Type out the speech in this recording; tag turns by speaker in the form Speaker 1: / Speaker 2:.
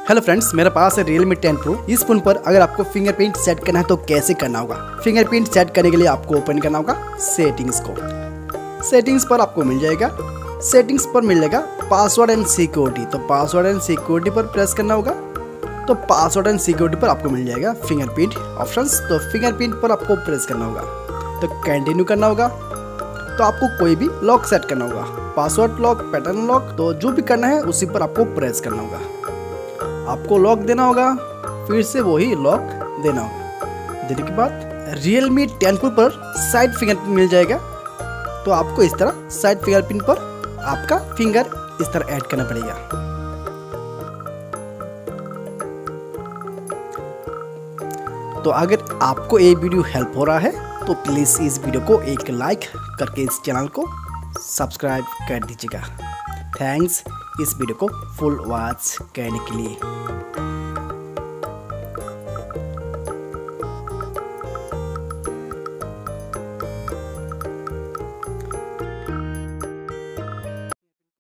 Speaker 1: Hello friends, मेरे पास है Realme 10 Pro। इस फोन पर अगर आपको फिंगरप्रिंट सेट करना है तो कैसे करना होगा। फिंगरप्रिंट सेट करने के लिए आपको ओपन करना होगा सेटिंग्स को। सेटिंग्स पर आपको मिल जाएगा पासवर्ड एंड सिक्योरिटी। तो पासवर्ड एंड सिक्योरिटी पर प्रेस करना होगा। तो पासवर्ड एंड सिक्योरिटी पर आपको मिल जाएगा फिंगरप्रिंट ऑप्शंस। तो फिंगरप्रिंट पर आपको प्रेस करना होगा। तो कंटिन्यू करना होगा। तो आपको कोई भी लॉक सेट करना होगा, पासवर्ड लॉक, पैटर्न लॉक, तो जो भी करना है उसी पर आपको प्रेस करना होगा। आपको लॉक देना होगा, फिर से वही लॉक देना होगा। देने के बाद Realme 10 Pro पर साइड फिंगरप्रिंट मिल जाएगा। तो आपको इस तरह साइड फिंगरप्रिंट पर आपका फिंगर इस तरह ऐड करना पड़ेगा। तो अगर आपको ये वीडियो हेल्प हो रहा है तो प्लीज़ इस वीडियो को एक लाइक करके इस चैनल को सब्सक्राइब कर दीजिएगा। थैंक्स इस वीडियो को फुल वॉच करने के लिए।